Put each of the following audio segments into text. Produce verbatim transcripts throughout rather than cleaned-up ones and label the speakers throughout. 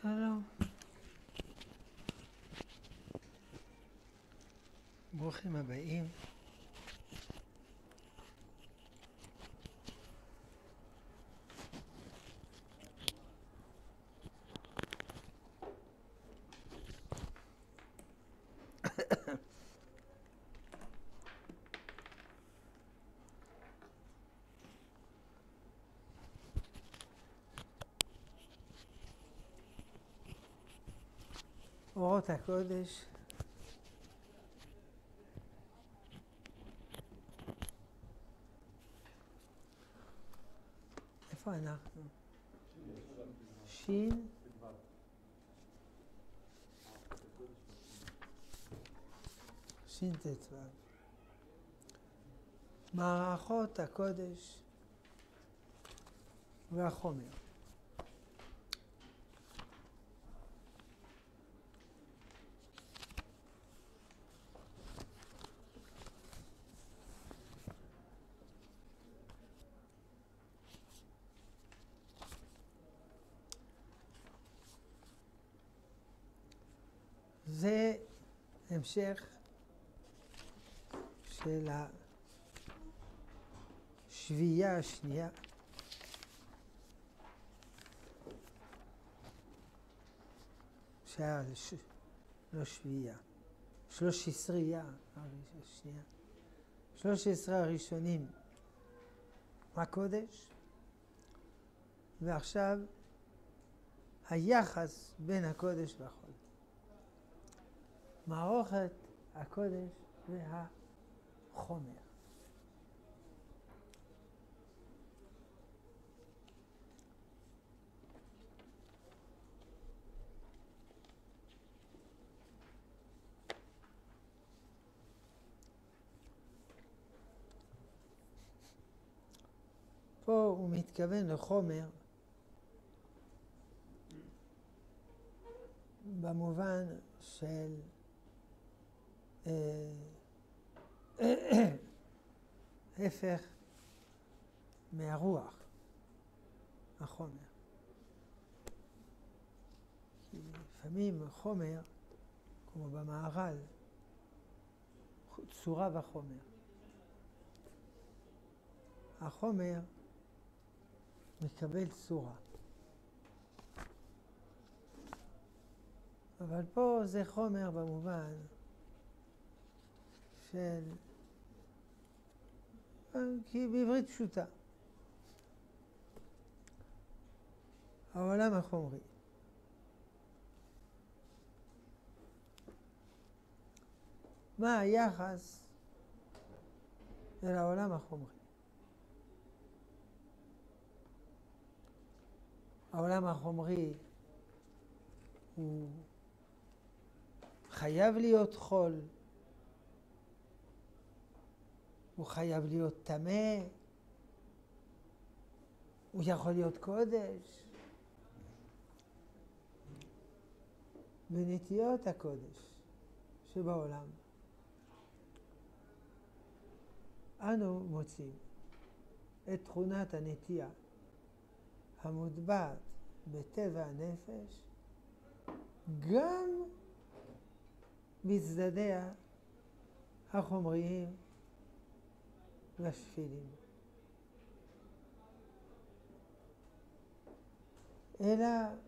Speaker 1: שלום. ברוכים הבאים. אורות הקודש, איפה אנחנו? שין שין תתו. מערכות הקודש והחומר. זה המשך של השביעייה השנייה שהיה לש... לא שביעייה, שלוש עשרייה השנייה, שלוש עשרה הראשונים הקודש, ועכשיו היחס בין הקודש והחול. מערכת הקודש והחומר. פה הוא מתכוון לחומר במובן של הפך מהרוח, החומר. כי לפעמים חומר, כמו במהר"ל, צורה וחומר. החומר מקבל צורה. אבל פה זה חומר במובן של, כי בעברית פשוטה, העולם החומרי. מה היחס אל העולם החומרי? העולם החומרי הוא חייב להיות חול, הוא חייב להיות טמא, הוא יכול להיות קודש. בנטיות הקודש שבעולם אנו מוצאים את תכונת הנטייה המוטבעת בטבע הנפש גם בצדדיה החומריים והשפילים, אלא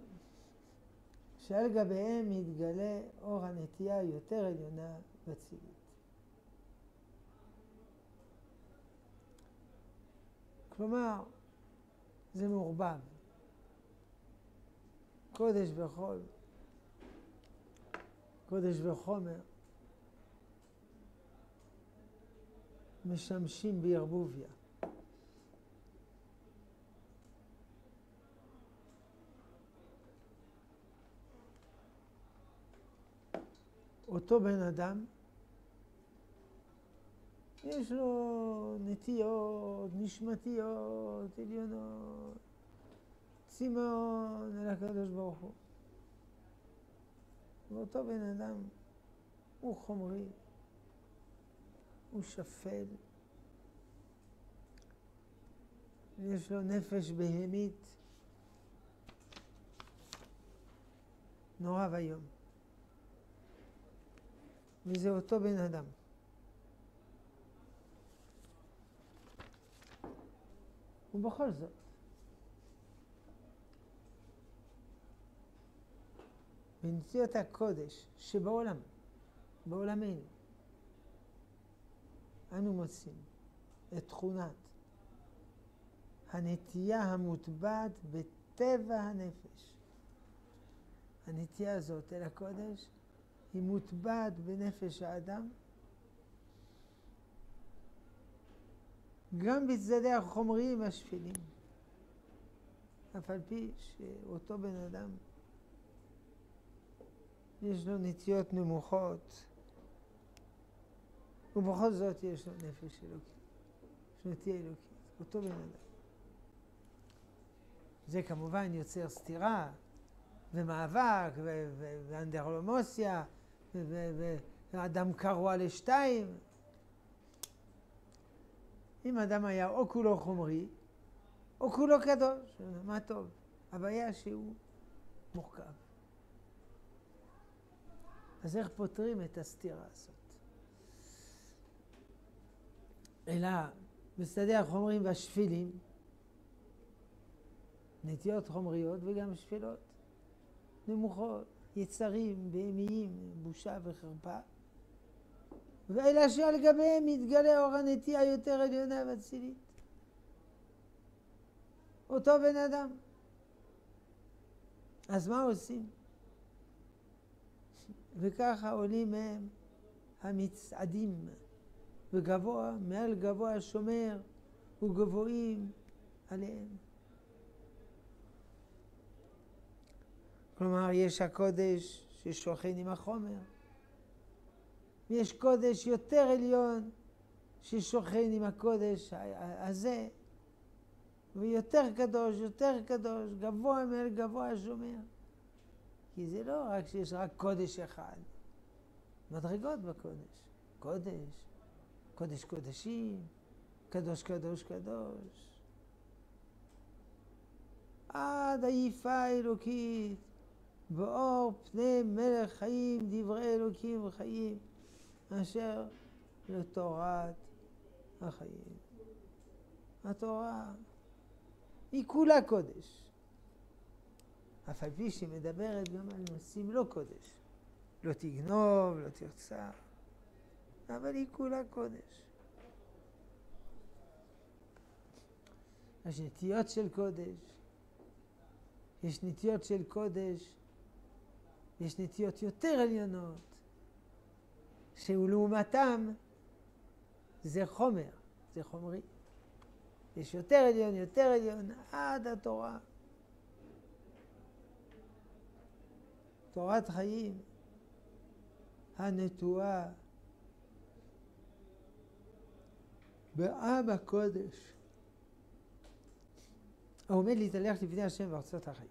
Speaker 1: שעל גביהם מתגלה אור הנטייה יותר עליונה בצילות. כלומר, זה מעורבב, קודש וחול, קודש וחומר, משמשים בערבוביה. אותו בן אדם, יש לו נטיות, נשמתיות, עליונות, צמאון אל הקדוש ברוך הוא. ואותו בן אדם הוא חומרי, הוא שפל, יש לו נפש בהמית, נורא ויום. וזה אותו בן אדם. ובכל זאת, בנטיות הקודש שבעולם, בעולמנו, אנו מוצאים את תכונת הנטייה המוטבעת בטבע הנפש. הנטייה הזאת אל הקודש היא מוטבעת בנפש האדם, גם בצדדי החומריים השפלים. אף על פי שאותו בן אדם יש לו נטיות נמוכות, ובכל זאת יש לו נפש אלוקית, יש לו נטייה אלוקית, אותו בן אדם. זה כמובן יוצר סתירה ומאבק ואנדרלומוסיה ואדם קרוע לשתיים. אם אדם היה או כולו חומרי או כולו קדוש, מה טוב. הבעיה שהוא מורכב. אז איך פותרים את הסתירה הזאת? אלא בשדה החומרים והשפילים, נטיות חומריות וגם שפילות, נמוכות, יצרים, בהמיים, בושה וחרפה, ואלה שעל גביהם מתגלה אור הנטייה יותר עליונה ואצילית. אותו בן אדם. אז מה עושים? וככה עולים מהם המצעדים, וגבוה, מעל גבוה שומר, וגבוהים עליהם. כלומר, יש הקודש ששוכן עם החומר, ויש קודש יותר עליון ששוכן עם הקודש הזה, ויותר קדוש, יותר קדוש, גבוה מעל גבוה שומר. כי זה לא רק שיש רק קודש אחד, מדרגות בקודש. קודש, קודש קודשים, קדוש קדוש קדוש. עד היפה האלוקית, באור פני מלך חיים, דברי אלוקים וחיים, אשר לתורת החיים. התורה היא כולה קודש. אף על פי שהיא מדברת גם על נושאים לא קודש. לא תגנוב, לא תרצח, אבל היא כולה קודש. יש נטיות של קודש, יש נטיות של קודש, יש נטיות יותר עליונות, שלעומתם זה חומר, זה חומרי. יש יותר עליון, יותר עליון, עד התורה. תורת חיים, הנטועה בעם הקודש, העומד להתהלך לפני השם בארצות החיים.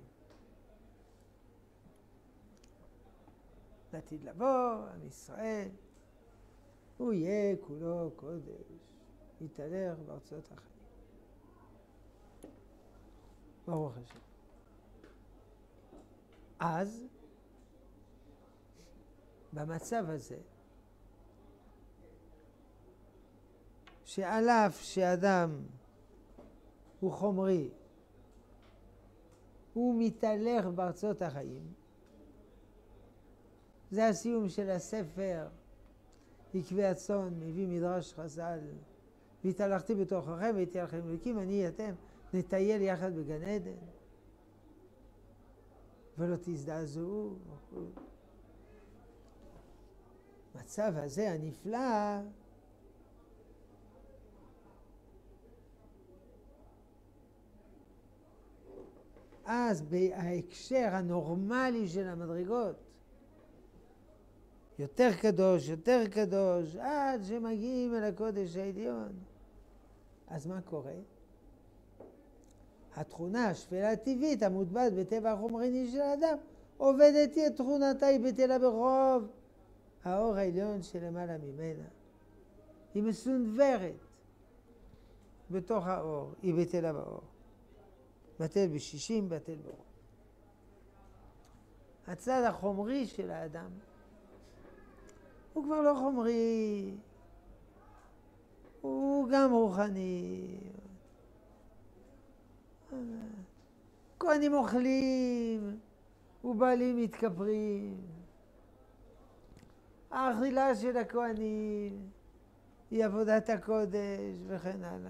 Speaker 1: לעתיד לבוא, עם ישראל, הוא יהיה כולו קודש, יתהלך בארצות החיים. ברוך השם. אז, במצב הזה, שעל אף שאדם הוא חומרי, הוא מתהלך בארצות החיים, זה הסיום של הספר, עקבי הצאן, מביא מדרש חז"ל, והתהלכתי בתוככם והייתי לכם אלוקים, אני אתם נטייל יחד בגן עדן, ולא תזדעזעו. מצב הזה הנפלא, אז בהקשר הנורמלי של המדרגות, יותר קדוש, יותר קדוש, עד שמגיעים אל הקודש העליון. אז מה קורה? התכונה השפלה הטבעית המוטבעת בטבע החומרני של האדם עובדת את תכונתה, היא בטלה ברוב האור העליון שלמעלה ממנה. היא מסונברת בתוך האור, היא בטלה באור. בטל בשישים, בטל ברוב. הצד החומרי של האדם, הוא כבר לא חומרי, הוא גם רוחני. כהנים אוכלים ובעלים מתכפרים. האכילה של הכהנים היא עבודת הקודש וכן הלאה.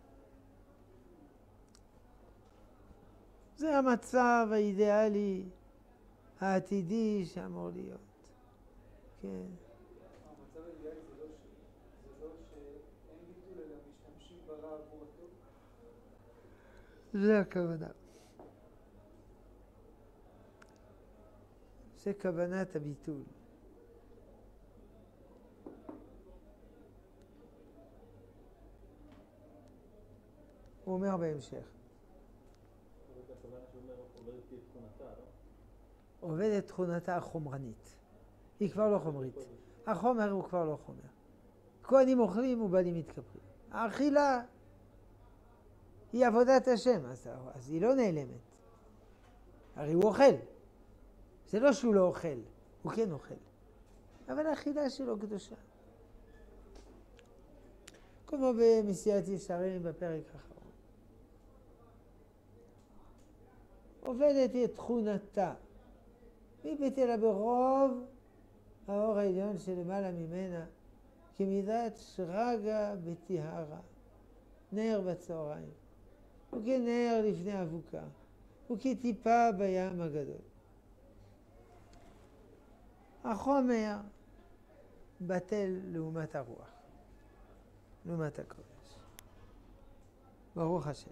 Speaker 1: זה המצב האידיאלי העתידי שאמור להיות. כן.
Speaker 2: המצב האידיאלי זה לא ש... זה לא שאין ביטול אלא משתמשים ברע עבור הטוב?
Speaker 1: זה הכוונה. זה כוונת הביטול. הוא אומר בהמשך. עובדת תכונתה החומרנית. היא כבר לא חומרית. החומר הוא כבר לא חומר. כהנים אוכלים ובעלים מתכפרים. האכילה היא עבודת השם, אז, אז היא לא נעלמת. הרי הוא אוכל. זה לא שהוא לא אוכל, הוא כן אוכל. אבל האכילה שלו קדושה. כמו במסילת ישרים בפרק האחרון. עובדת את תכונתה. היא בטלה ברוב האור העליון שלמעלה ממנה, כמידת שרגה בטיהרה, נר בצהריים, וכנר לפני אבוקה, וכטיפה בים הגדול. החומר בטל לעומת הרוח, לעומת הקודש. ברוך השם.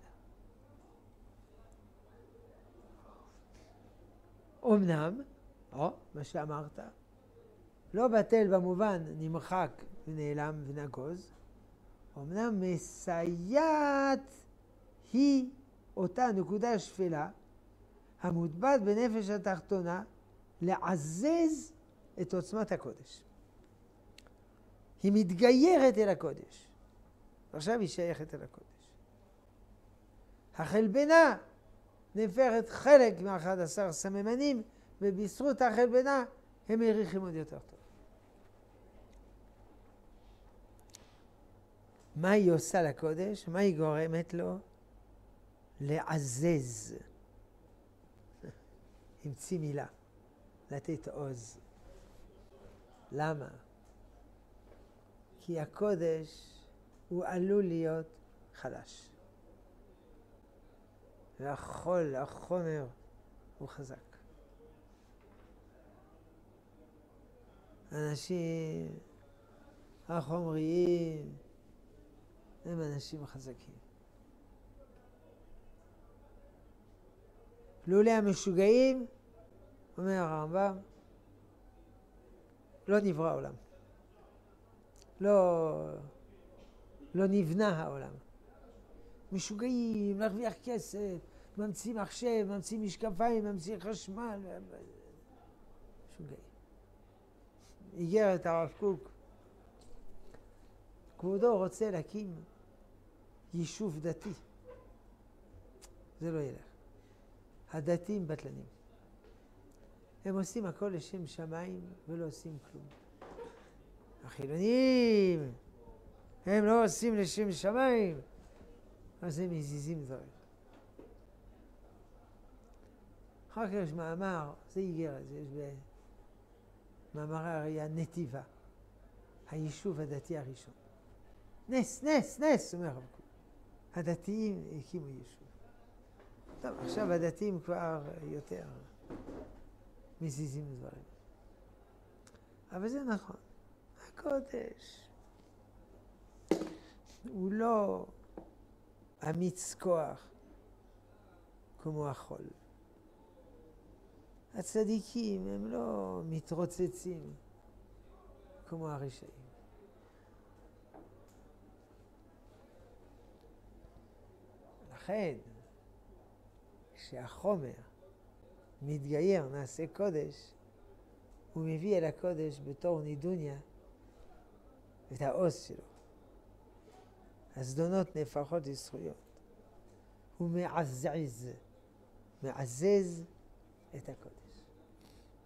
Speaker 1: אמנם, או, מה שאמרת, לא בטל במובן נמחק ונעלם ונגוז, אמנם מסייעת היא אותה נקודה שפלה המוטבעת בנפש התחתונה לעזז את עוצמת הקודש. היא מתגיירת אל הקודש. עכשיו היא שייכת אל הקודש. החלבנה נהפכת חלק מאחד עשר סממנים, ובזכות החלבנה הם מריחים עוד יותר טוב. מה היא עושה לקודש? מה היא גורמת לו? לעזז. המציא מילה. לתת עוז. למה? כי הקודש הוא עלול להיות חלש. והחול, החומר, הוא חזק. אנשים החומריים הם אנשים חזקים. לולא המשוגעים, אומר הרמב"ם, לא נברא העולם. לא, לא נבנה העולם. משוגעים, להרוויח כסף, ממציא מחשב, ממציא משקפיים, ממציא חשמל. משוגעים. איגרת הרב קוק. כבודו רוצה להקים יישוב דתי. זה לא ילך. הדתיים בטלנים. הם עושים הכל לשם שמיים ולא עושים כלום. החילונים, הם לא עושים לשם שמיים, אז הם מזיזים דברים. אחר כך יש מאמר, זה איגרת, זה יש במאמרי הראייה נתיבה, היישוב הדתי הראשון. נס, נס, נס, אומר הרב קוק. הדתיים הקימו יישוב. טוב, עכשיו הדתיים כבר יותר מזיזים דברים. אבל זה נכון. הקודש הוא לא אמיץ כוח כמו החול. הצדיקים הם לא מתרוצצים כמו הרשעים. לכן, כשהחומר מתגייר, נעשה קודש, הוא מביא אל הקודש בתור נידוניה את העוז שלו. הזדונות נהפכות לזכויות. הוא מעזז, מעזז את הקודש.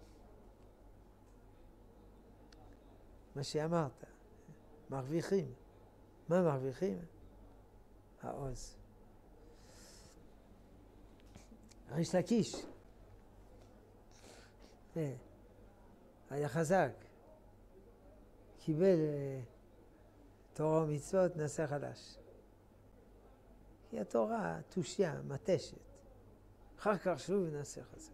Speaker 1: מה שאמרת, מרוויחים. מה מרוויחים? העוז. ריש לקיש היה חזק, קיבל תורה ומצוות, נעשה חדש. כי התורה תושיה, מתשת. אחר כך שוב נעשה חזק.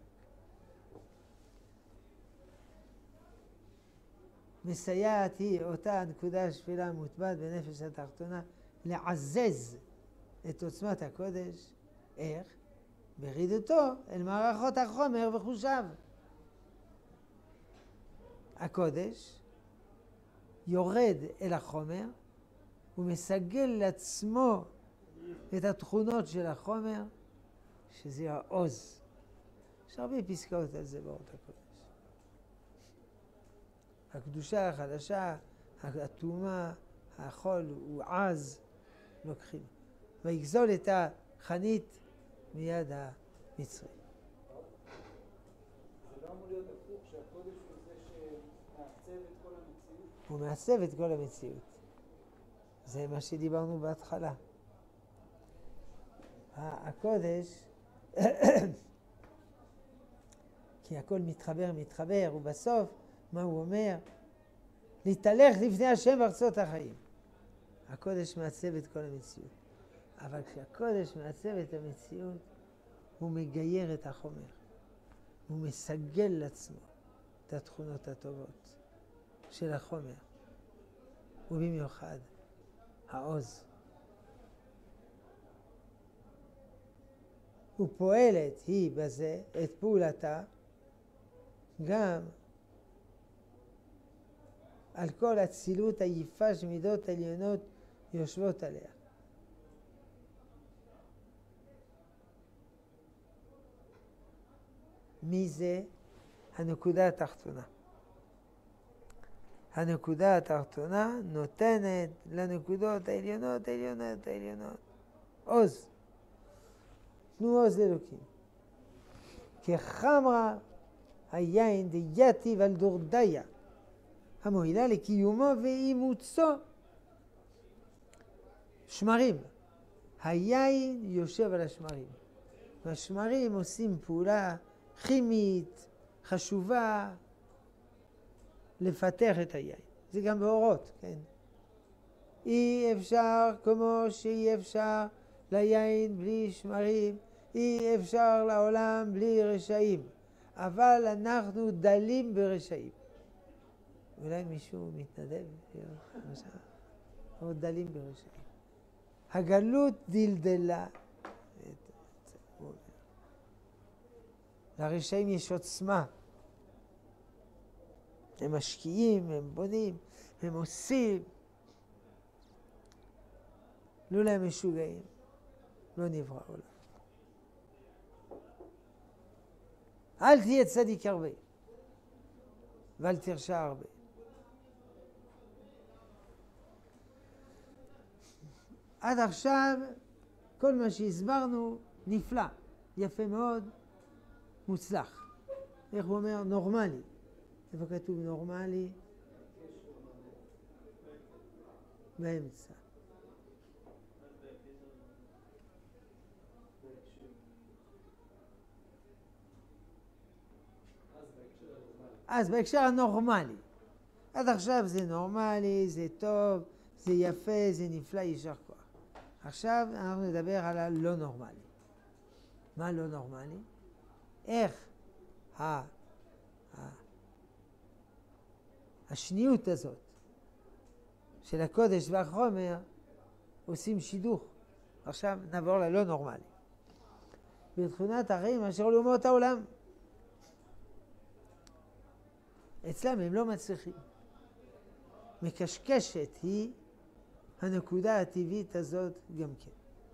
Speaker 1: מסייעת היא אותה הנקודה השפלה המוטבעת בנפש התחתונה לעזז את עוצמת הקודש. איך? ברידותו אל מערכות החומר וחושיו. הקודש יורד אל החומר ומסגל לעצמו את התכונות של החומר, שזה העוז. יש הרבה פסקאות על זה באורות הקודש. הקדושה החדשה, הטומאה, החול הוא עז, לוקחים. ויגזול את החנית מיד המצרי.
Speaker 2: זה לא אמור להיות הפוך, שהקודש הוא זה שמעצב את כל המציאות?
Speaker 1: הוא מעצב את כל המציאות. זה מה שדיברנו בהתחלה. הקודש, כי הכל מתחבר, מתחבר, ובסוף, מה הוא אומר? להתהלך לפני השם בארצות החיים. הקודש מעצב את כל המציאות. אבל כשהקודש מעצב את המציאות, הוא מגייר את החומר. הוא מסגל לעצמו את התכונות הטובות של החומר. ובמיוחד, העוז. ופועלת היא בזה את פעולתה גם על כל הצילות היפה שמידות עליונות יושבות עליה. מי זה? הנקודה התחתונה. הנקודה התחתונה נותנת לנקודות העליונות, העליונות, העליונות. עוז. תנו עוז לאלוקים. כחמרה היין דייתי ועל דורדיה, המועילה לקיומו ואימוצו. שמרים. היין יושב על השמרים. והשמרים עושים פעולה כימית, חשובה, לפתח את היין. זה גם באורות, כן? אי אפשר, כמו שאי אפשר ליין בלי שמרים, אי אפשר לעולם בלי רשעים. אבל אנחנו דלים ברשעים. אולי מישהו מתנדב? או דלים ברשעים. הגלות דלדלה. לרשעים יש עוצמה. הם משקיעים, הם בונים, הם עושים. לא להם משוגעים. לא נברא עולם. אל תהיה צדיק הרבה. ואל תרשע הרבה. עד עכשיו, כל מה שהסברנו נפלא, יפה מאוד, מוצלח. איך הוא אומר? נורמלי. איפה כתוב נורמלי? באמצע. אז בהקשר הנורמלי. עד עכשיו זה נורמלי, זה טוב, זה יפה, זה נפלא, יישר כוח. עכשיו אנחנו נדבר על הלא נורמלי. מה לא נורמלי? איך ה... ה... השניות הזאת של הקודש והחומר עושים שידוך. עכשיו נעבור ללא נורמלי. בתכונת החיים אשר לאומות העולם. אצלם הם לא מצליחים. מקשקשת היא הנקודה הטבעית הזאת גם כן.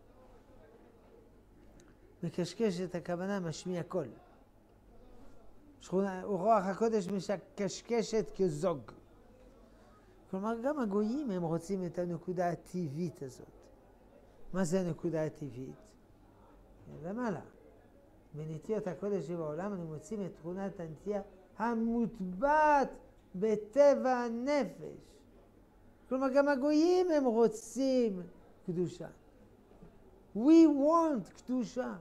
Speaker 1: מקשקשת הכוונה משמיע קול. שכונה, רוח הקודש מקשקשת כזוג. כלומר, גם הגויים הם רוצים את הנקודה הטבעית הזאת. מה זה הנקודה הטבעית? למעלה. בנטיות הקודש שבעולם אנו מוצאים את תכונת הנטייה המוטבעת בטבע הנפש. כלומר, גם הגויים הם רוצים קדושה. We want קדושה.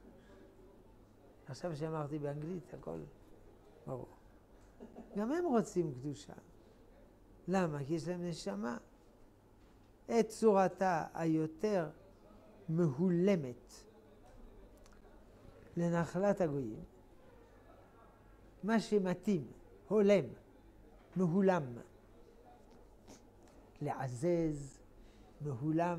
Speaker 1: עכשיו שאמרתי באנגלית, הכל ברור. גם הם רוצים קדושה. למה? כי יש להם נשמה. את צורתה היותר מהולמת לנחלת הגויים, מה שמתאים, הולם, מהולם, לעזז, מהולם.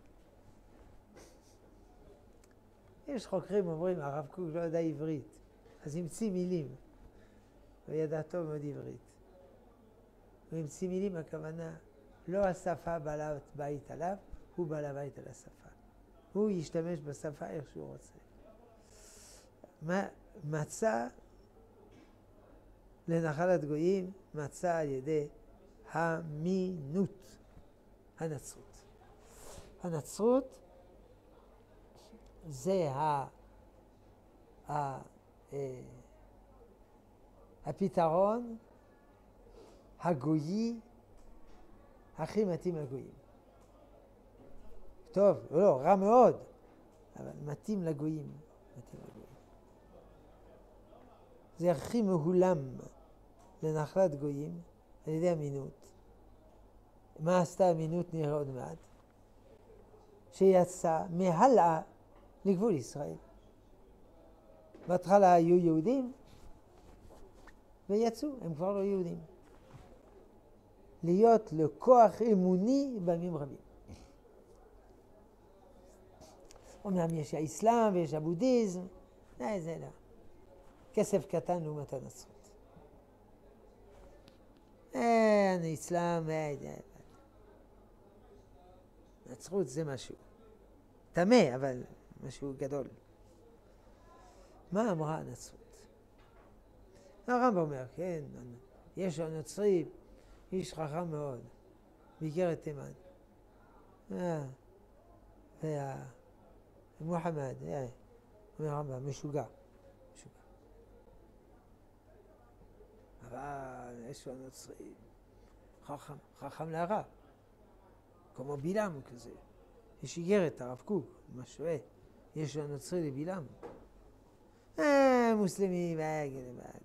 Speaker 1: יש חוקרים אומרים, הרב קוק לא ידע עברית, אז המציא מילים. הוא ידע טוב מאוד עברית. הוא המציא מילים, הכוונה, לא השפה בעלת בית עליו, הוא בעל הבית על השפה. הוא ישתמש בשפה איך שהוא רוצה. מצא לנחלת גויים, מצא על ידי המינות, הנצרות. הנצרות זה ה, ה, אה, הפתרון הגויי הכי מתאים לגויים. טוב, לא, רע מאוד, אבל מתאים לגויים, מתאים לגויים. זה הכי מהולם לנחלת גויים על ידי אמינות. מה עשתה אמינות נראה עוד מעט? שיצא מהלאה לגבול ישראל. בהתחלה היו יהודים ויצאו, הם כבר לא יהודים. להיות לכוח אמוני בימים רבים. אומנם יש האסלאם ויש הבודהיזם, לא, זה לא. כסף קטן לעומת הנצרות. אין, האסלאם, נצרות זה משהו. תמה, אבל משהו גדול. מה אמרה הנצרות? הרמב"ם אומר, כן, יש הנוצרי, איש חכם מאוד, באיגרת תימן. אה, וה... מוחמד, אה, אומר הרמב"ם, משוגע. משוגע. אבל יש הנוצרי, חכם, חכם להרע. כמו בילם כזה. יש איגרת, הרב קוק, משווה. יש הנוצרי לבילם. אה, מוסלמי, ואגל, ואגל.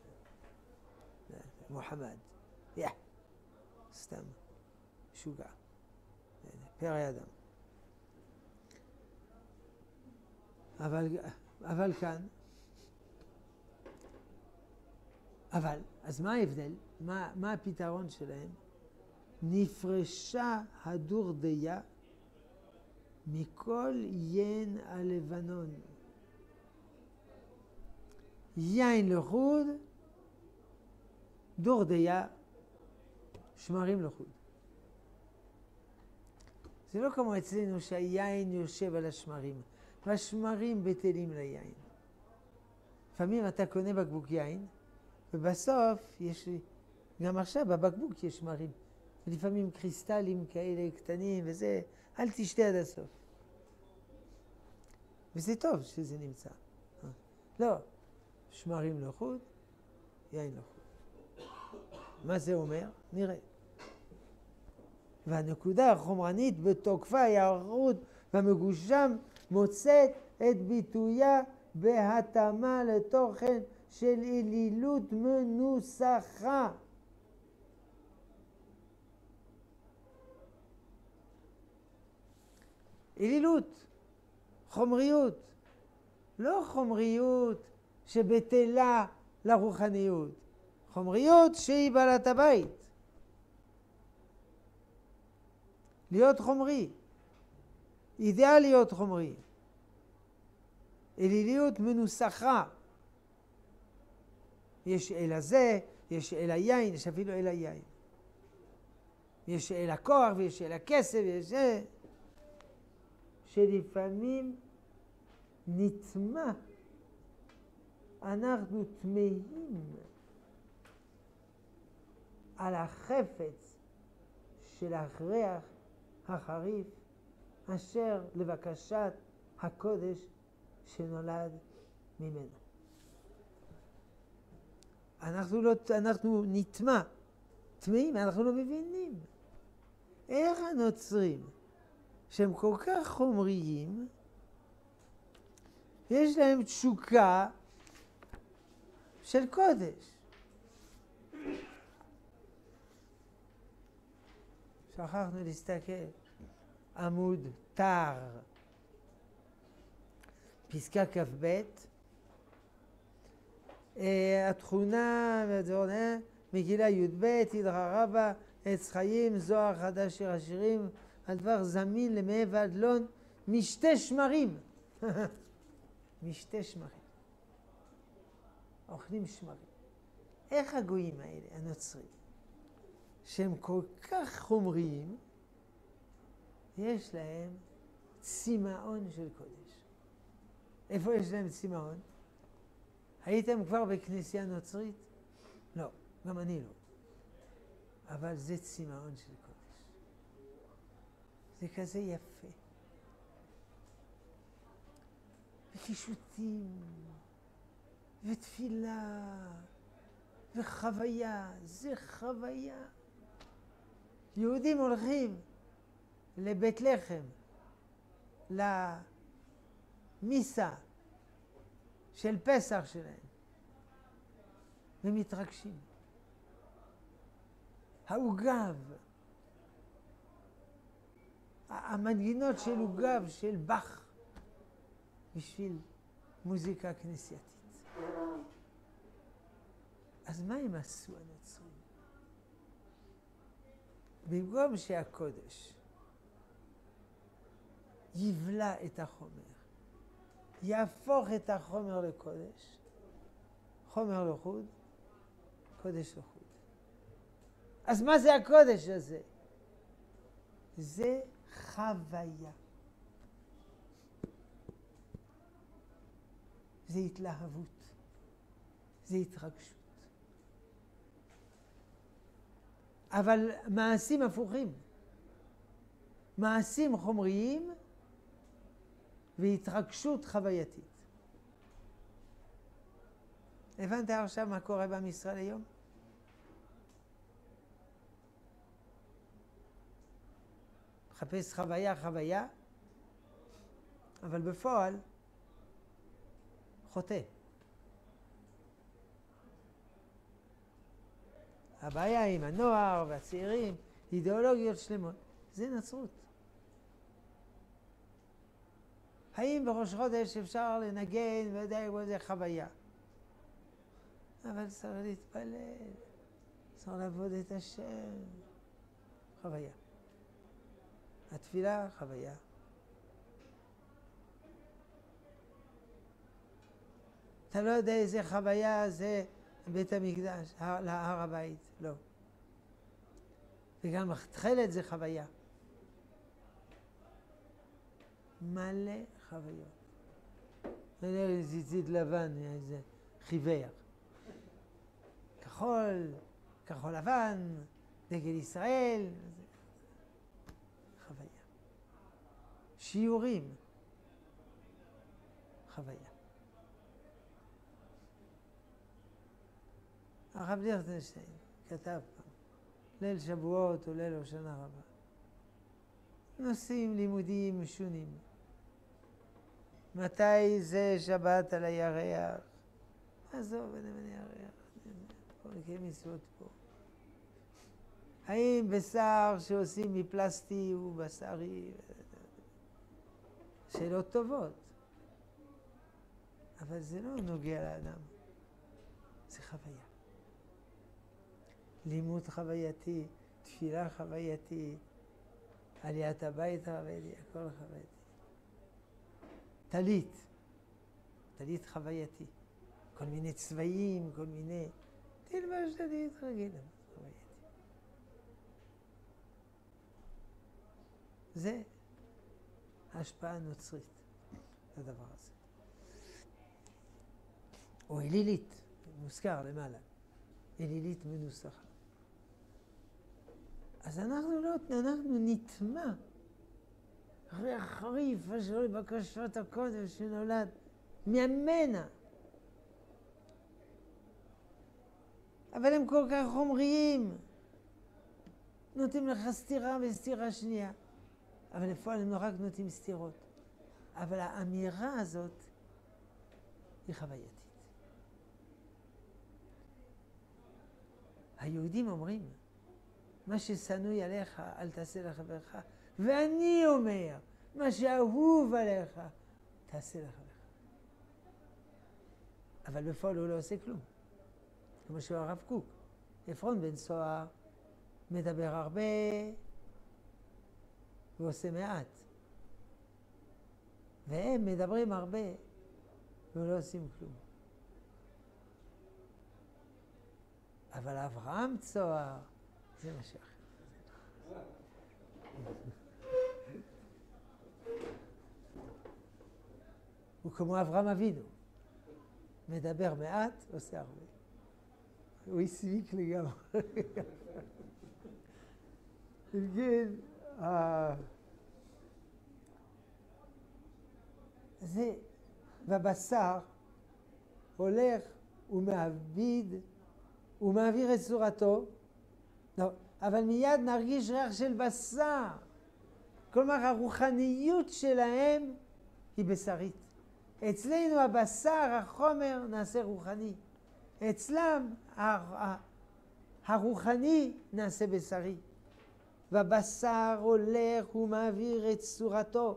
Speaker 1: מוחמד. יא. סתם. משוגע. פרא אדם. אבל, אבל כאן, אבל, אז מה ההבדל? מה, מה הפתרון שלהם? נפרשה הדורדיה מכל יין הלבנון. יין לחוד, דורדיה, שמרים לחוד. זה לא כמו אצלנו שהיין יושב על השמרים. והשמרים בטלים ליין. לפעמים אתה קונה בקבוק יין, ובסוף יש, גם עכשיו בבקבוק יש שמרים. ולפעמים קריסטלים כאלה קטנים וזה, אל תשתה עד הסוף. וזה טוב שזה נמצא. לא, שמרים לחוד, יין לחוד. מה זה אומר? נראה. והנקודה החומרנית בתוקפה היא הערות והמגושם מוצאת את ביטויה בהתאמה לתוכן של אלילות מנוסחה. אלילות, חומריות, לא חומריות שבטלה לרוחניות, חומריות שהיא בעלת הבית. להיות חומרי, אידאל להיות חומרי, אליליות מנוסחה. יש אל הזה, יש אל היין, יש אפילו אל היין. יש אל הכוח ויש אל הכסף, יש זה, שלפעמים נטמע, אנחנו תמהים על החפץ של ההכרח החריף אשר לבקשת הקודש שנולד ממנו. אנחנו, לא, אנחנו נטמע טמאים, אנחנו לא מבינים. איך הנוצרים, שהם כל כך חומריים, יש להם תשוקה של קודש. שכחנו להסתכל. עמוד תר, פסקה כ"ב. התכונה, מגילה י"ב, ידרא רבא, עץ חיים, זוהר חדש שיר השירים, הדבר זמין למאה ועד לון, משתי שמרים. משתי שמרים. אוכלים שמרים. איך הגויים האלה, הנוצרים, שהם כל כך חומריים, יש להם צמאון של קודש. איפה יש להם צמאון? הייתם כבר בכנסייה נוצרית? לא, גם אני לא. אבל זה צמאון של קודש. זה כזה יפה. וקישוטים, ותפילה, וחוויה. זה חוויה. יהודים הולכים לבית לחם, למיסה של פסח שלהם, ומתרגשים. העוגב, המנגינות של עוגב, של באך, בשביל מוזיקה כנסייתית. אז מה הם עשו הנוצרים? במקום שהקודש יבלע את החומר, יהפוך את החומר לקודש, חומר לחוד, קודש לחוד. אז מה זה הקודש הזה? זה חוויה. זה התלהבות. זה התרגשות. אבל מעשים הפוכים. מעשים חומריים והתרגשות חווייתית. הבנת עכשיו מה קורה בעם ישראל היום? מחפש חוויה, חוויה, אבל בפועל חוטא. הבעיה עם הנוער והצעירים, אידיאולוגיות שלמות, זה נצרות. האם בראש חודש אפשר לנגן ויודע איזה חוויה? אבל צריך להתפלל, צריך לעבוד את השם. חוויה. התפילה, חוויה. אתה לא יודע איזה חוויה זה בית המקדש, להר הבית, לא. וגם התחלת זה חוויה. מלא חוויות. לא יודע איזה ציצית לבן, איזה חיוור. כחול, כחול לבן, דגל ישראל. חוויה. שיעורים. חוויה. הרב ליכטנשטיין כתב פעם, ליל שבועות או ליל שנה רבה. נושאים לימודיים משונים. מתי זה שבת על הירח? עזוב, נאמן הירח. בוא נקיים מצוות פה. האם בשר שעושים מפלסטי הוא בשרי? שאלות טובות. אבל זה לא נוגע לאדם. זה חוויה. לימוד חווייתי, תפילה חווייתית, עליית הבית חווייתי, הכל חווייתי. טלית, טלית חווייתי. כל מיני צבעים, כל מיני... תלבש טלית רגילה, חווייתי. זה ההשפעה הנוצרית, הדבר הזה. או אלילית, מוזכר למעלה. אלילית מנוסחה. אז אנחנו לא, אנחנו נטמע אחרי החריף אשר לבקשות הקודש שנולד ממנה. אבל הם כל כך חומריים. נותנים לך סתירה וסתירה שנייה. אבל לפועל הם לא רק נותנים סתירות. אבל האמירה הזאת היא חווייתית. היהודים אומרים, מה ששנוי עליך אל תעשה לחברך, ואני אומר, מה שאהוב עליך תעשה לחברך. אבל בפועל הוא לא עושה כלום. כמו שהוא הרב קוק. עפרון בן סוהר מדבר הרבה ועושה מעט. והם מדברים הרבה ולא עושים כלום. אבל אברהם צוהר זה משהו אחר. הוא כמו אברהם אבינו. מדבר מעט, עושה הרבה. הוא הסמיק לגמרי. כן, זה, בבשר הולך ומעביד ומעביר את צורתו, לא, אבל מיד נרגיש ריח של בשר. כלומר, הרוחניות שלהם היא בשרית. אצלנו הבשר, החומר, נעשה רוחני. אצלם הרוחני נעשה בשרי. והבשר הולך ומעביר את צורתו.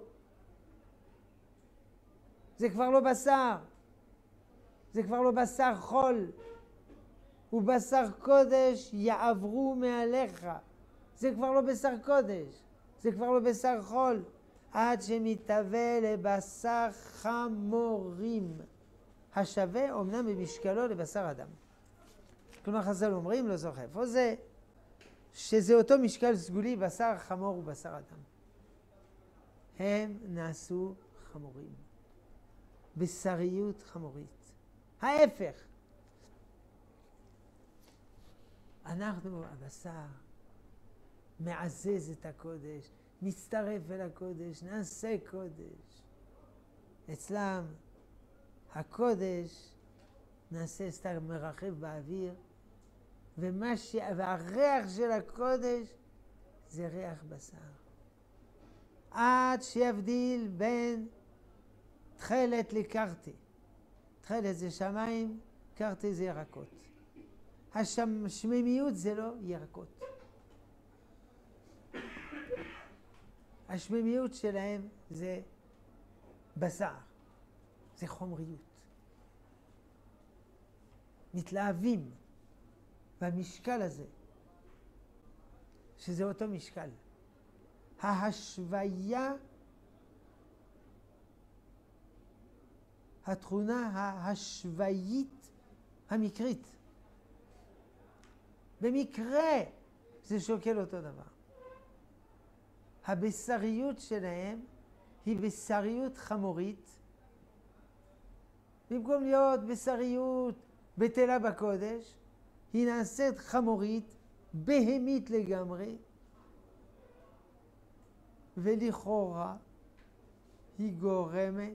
Speaker 1: זה כבר לא בשר. זה כבר לא בשר חול. ובשר קודש יעברו מעליך. זה כבר לא בשר קודש. זה כבר לא בשר חול. עד שמתהווה לבשר חמורים. השווה אומנם במשקלו לבשר אדם. כלומר חז"ל אומרים, לא זוכר איפה זה, שזה אותו משקל סגולי, בשר חמור ובשר אדם. הם נעשו חמורים. בשריות חמורית. ההפך. אנחנו, הבשר, מעזז את הקודש, נצטרף אל הקודש, נעשה קודש. אצלם, הקודש נעשה סתם מרחב באוויר, ומה ש... והריח של הקודש זה ריח בשר. עד שיבדיל בין תכלת לקרתי. תכלת זה שמיים, קרתי זה ירקות. השממיות זה לא ירקות. השממיות שלהם זה בשר. זה חומריות. מתלהבים במשקל הזה, שזה אותו משקל. ההשוויה, התכונה ההשוואית המקרית. במקרה זה שוקל אותו דבר. הבשריות שלהם היא בשריות חמורית, במקום להיות בשריות בטלה בקודש, היא נעשית חמורית, בהמית לגמרי, ולכאורה היא גורמת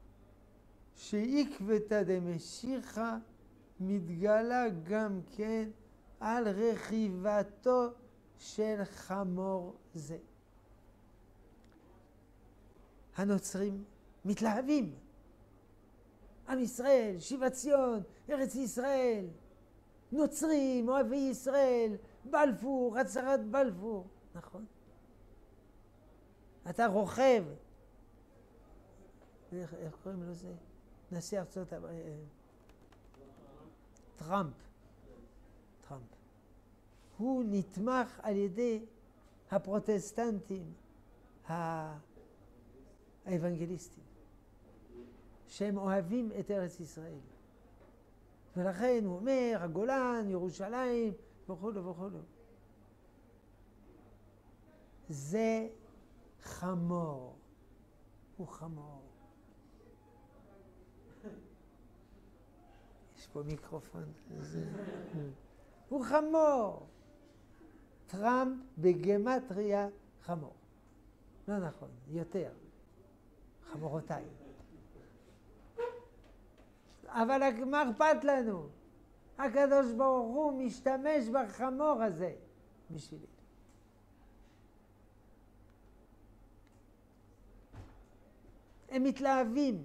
Speaker 1: שעקבתא דמשיחא מתגלה גם כן על רכיבתו של חמור זה. הנוצרים מתלהבים. עם ישראל, שיבת ציון, ארץ ישראל, נוצרים, אוהבי ישראל, בלפור, הצהרת בלפור. נכון. אתה רוכב. איך, איך קוראים לו זה? נשיא ארצות הברית. טראמפ. טראמפ. הוא נתמך על ידי הפרוטסטנטים, האבנגליסטים, שהם אוהבים את ארץ ישראל. ולכן הוא אומר, הגולן, ירושלים, וכו' וכו'. זה חמור. הוא חמור. יש פה מיקרופון. הוא חמור. טראמפ בגמטריה חמור. לא נכון, יותר. חמורותיים. אבל מה אכפת לנו? הקדוש ברוך הוא משתמש בחמור הזה בשבילי. הם מתלהבים.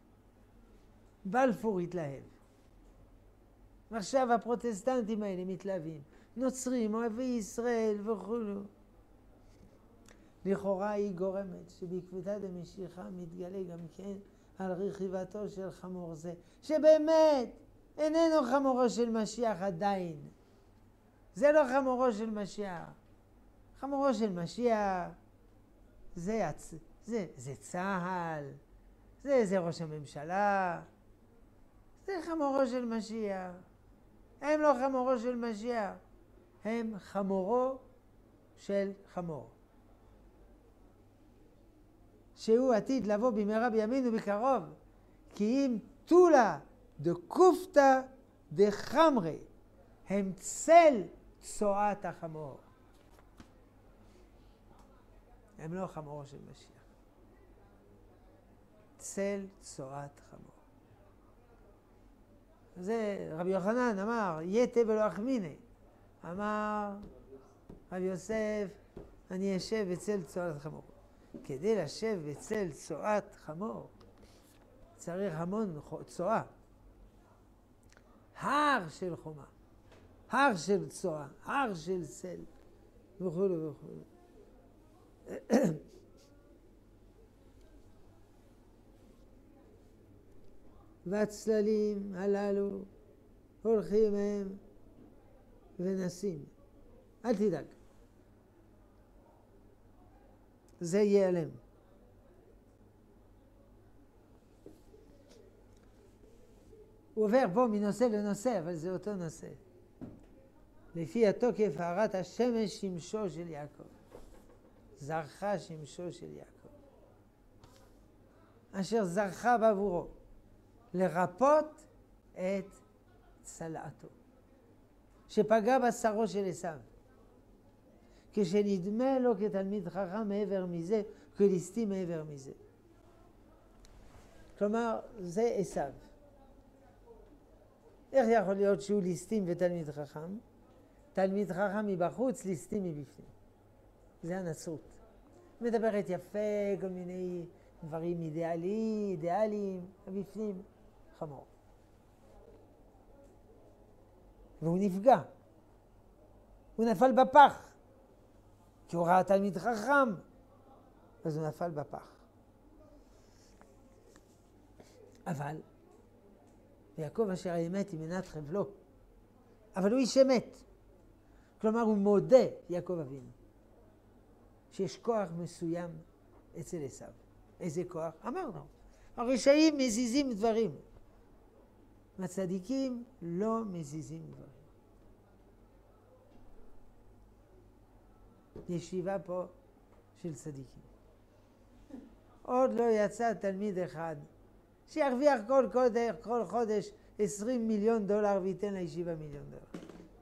Speaker 1: בלפור התלהב. ועכשיו הפרוטסטנטים האלה מתלהבים. נוצרים, אוהבי ישראל וכו'. לכאורה היא גורמת שבעקבתא דמשיחא מתגלה גם כן על רכיבתו של חמור זה, שבאמת איננו חמורו של משיח עדיין. זה לא חמורו של משיח. חמורו של משיח זה, זה, זה צהל, זה, זה ראש הממשלה, זה חמורו של משיח. הם לא חמורו של משיח, הם חמורו של חמור. שהוא עתיד לבוא במהרה בימינו בקרוב, כי אם תולה דקופתא דחמרי, הם צל צואת החמור. הם לא חמורו של משיח. צל צואת חמור. זה רבי יוחנן אמר, יתה ולא אחמיני. אמר רבי יוסף, אני אשב בצל צואת חמור. כדי לשב בצל צואת חמור, צריך המון צואה. הר של חומה, הר של צואה, הר של צל, וכו' וכו'. והצללים הללו הולכים הם ונסים. אל תדאג. זה ייעלם. הוא עובר פה מנושא לנושא, אבל זה אותו נושא. לפי התוקף הארת השמש שמשו של יעקב. זרחה שמשו של יעקב. אשר זרחה בעבורו. לרפות את צלעתו. שפגע בשרו של עשיו. כשנדמה לו כתלמיד חכם מעבר מזה, כליסטים מעבר מזה. כלומר, זה עשיו. איך יכול להיות שהוא ליסטים ותלמיד חכם? תלמיד חכם מבחוץ, ליסטים מבפנים. זה הנצרות. מדברת יפה, כל מיני דברים אידיאליים, אידיאליים, מבפנים, חמור. והוא נפגע. הוא נפל בפח. כי הוא ראה תלמיד חכם, אז הוא נפל בפח. אבל, יעקב אשר האמת היא מנת חבלו, אבל הוא איש אמת. כלומר, הוא מודה, יעקב אבינו, שיש כוח מסוים אצל עשיו. איזה כוח? אמרנו, הרשעים מזיזים דברים. הצדיקים לא מזיזים דברים. ישיבה פה של צדיקים. עוד לא יצא תלמיד אחד שירוויח כל, כל, כל חודש עשרים מיליון דולר וייתן לישיבה מיליון דולר.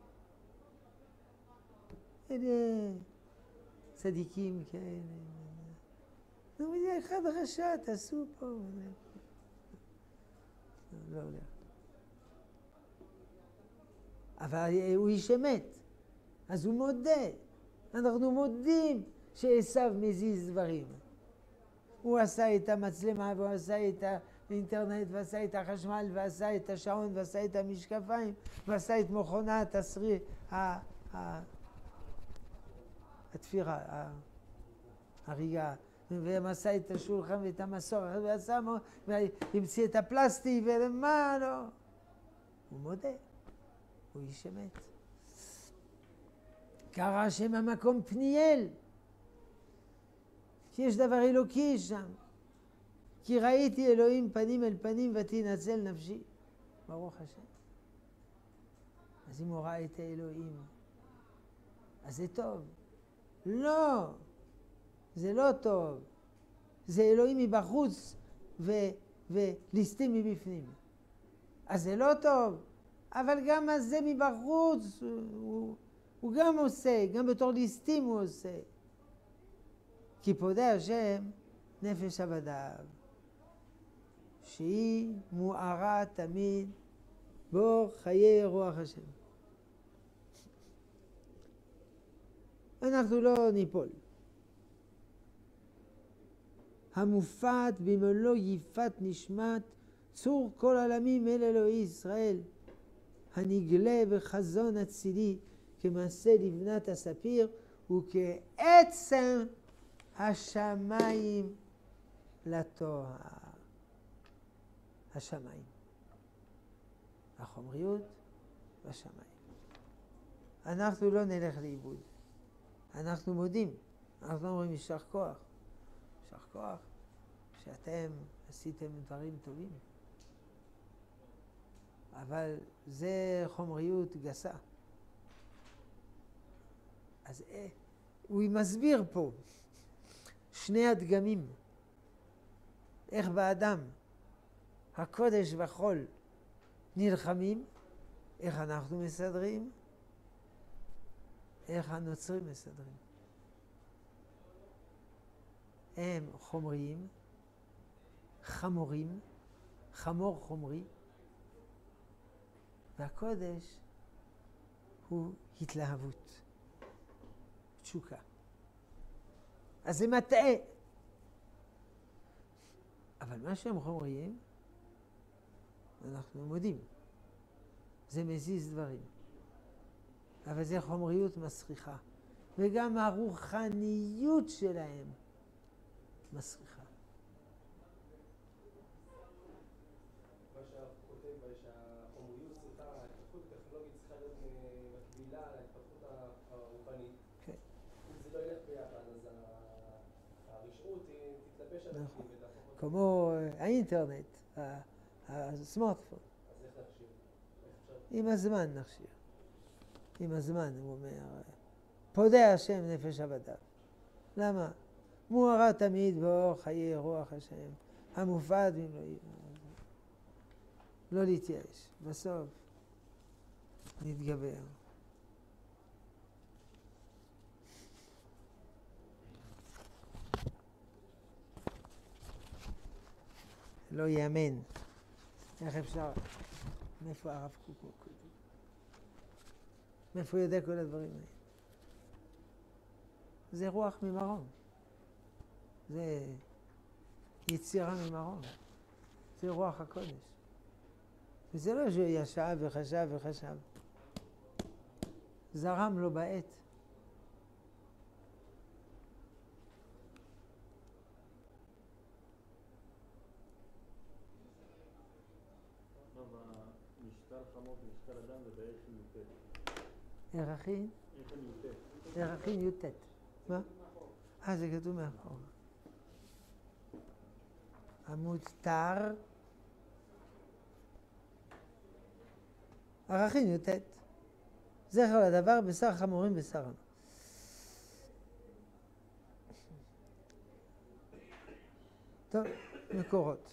Speaker 1: הנה צדיקים כאלה. נו, זה אחד רשע, תעשו פה. לא הולך. אבל הוא איש אמת, אז הוא מודה. אנחנו מודים שעשיו מזיז דברים. הוא עשה את המצלמה, והוא עשה את האינטרנט, ועשה את החשמל, ועשה את השעון, ועשה את המשקפיים, ועשה את מכונת הסרי, התפירה, הריגה, ועשה את השולחן ואת המסורת, ועשה, והמציא את הפלסטיק, ומה לא. הוא מודה, הוא איש אמת. קרא שם המקום פניאל, כי יש דבר אלוקי שם. כי ראיתי אלוהים פנים אל פנים ותנצל נפשי. ברוך השם. אז אם הוא ראה את האלוהים, אז זה טוב. לא, זה לא טוב. זה אלוהים מבחוץ ו- וליסטים מבפנים. אז זה לא טוב. אבל גם הזה מבחוץ הוא... הוא גם עושה, גם בתור ליסטים הוא עושה. כי פודה השם נפש עבדיו, שהיא מוארה תמיד בו חיי רוח השם. אנחנו לא ניפול. המופת במלוא יפת נשמת צור כל עלמים אל אלוהי ישראל, הנגלה בחזון הצילי כמעשה לבנת הספיר וכעצם השמיים לתואר. השמיים, החומריות והשמיים. אנחנו לא נלך לאיבוד, אנחנו מודים, אנחנו אומרים יישר כוח, יישר כוח שאתם עשיתם דברים טובים, אבל זה חומריות גסה. אז אה, הוא מסביר פה שני הדגמים, איך באדם הקודש והחול נלחמים, איך אנחנו מסדרים, איך הנוצרים מסדרים. הם חומריים, חמורים, חמור חומרי, והקודש הוא התלהבות, תשוקה. אז זה מטעה. אבל מה שהם חומריים, אנחנו מודים. זה מזיז דברים. אבל זה חומריות מסריחה. וגם הרוחניות שלהם מסריחה.
Speaker 3: מה שהרב כותב, שהחומריות צריכה, ההתפתחות הטכנולוגית צריכה להיות מקבילה להתפתחות הרוחנית. כן. אם זה לא ילך ביחד, אז הרשעות תתלבש על הפנים ותהפוך אותה.
Speaker 1: כמו האינטרנט, הסמארטפון.
Speaker 3: אז איך להכשיר?
Speaker 1: עם הזמן נכשיר. עם הזמן, הוא אומר, פודה השם נפש עבדיו. למה? מוארה תמיד באור חיי רוח השם, המופת במלואי. לא להתייאש, בסוף נתגבר. לא יאמן. איך אפשר? מאיפה הרב קוק? מאיפה הוא יודע כל הדברים האלה? זה רוח ממרום. זה יצירה ממרום. זה רוח הקודש. וזה לא שהוא ישב וחשב וחשב. זרם לו בעת.
Speaker 4: משקל חמור ומשקל אדם זה בערך י"ט.
Speaker 1: ערכין? ערכין י"ט. מה? אה, זה כתוב מאחור. עמוד תר. ערכין י"ט. זכר לדבר בשר חמורים בשרם. טוב, מקורות.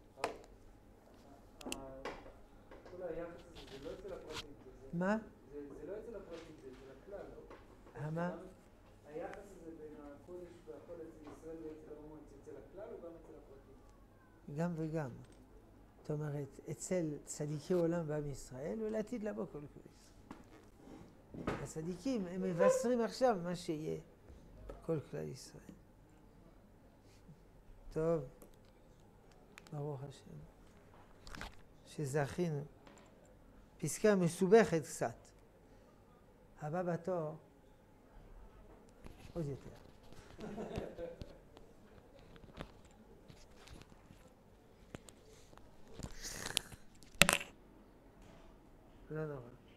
Speaker 1: מה?
Speaker 2: זה לא אצל הפרטית, זה אצל הכלל, לא?
Speaker 1: מה?
Speaker 2: היחס הזה בין הקודש והחול אצל ישראל ואצל האומות, אצל הכלל או גם אצל הפרטית?
Speaker 1: גם וגם. זאת אומרת, אצל צדיקי עולם בעם ישראל ולעתיד לבוא כל כלל ישראל. הצדיקים הם מבשרים עכשיו מה שיהיה כל כלל ישראל. טוב, ברוך השם. שזכינו. פסקה מסובכת קצת. הבא בתור עוד יותר. לא נורא.